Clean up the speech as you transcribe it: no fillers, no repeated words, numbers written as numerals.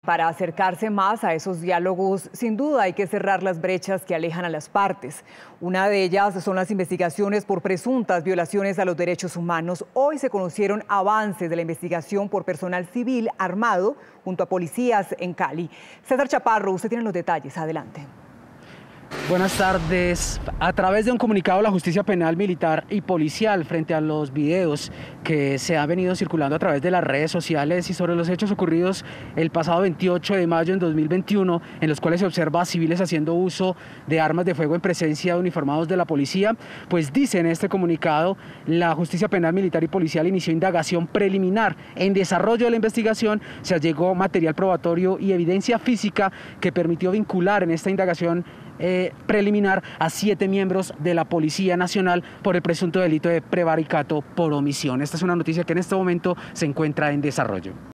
Para acercarse más a esos diálogos, sin duda hay que cerrar las brechas que alejan a las partes. Una de ellas son las investigaciones por presuntas violaciones a los derechos humanos. Hoy se conocieron avances de la investigación por personal civil armado junto a policías en Cali. César Chaparro, usted tiene los detalles. Adelante. Buenas tardes. A través de un comunicado, la Justicia Penal, Militar y Policial, frente a los videos que se han venido circulando a través de las redes sociales y sobre los hechos ocurridos el pasado 28 de mayo en 2021, en los cuales se observa a civiles haciendo uso de armas de fuego en presencia de uniformados de la policía, pues dice en este comunicado, la Justicia Penal, Militar y Policial inició indagación preliminar. En desarrollo de la investigación se allegó material probatorio y evidencia física que permitió vincular en esta indagación preliminar a 7 miembros de la Policía Nacional por el presunto delito de prevaricato por omisión. Esta es una noticia que en este momento se encuentra en desarrollo.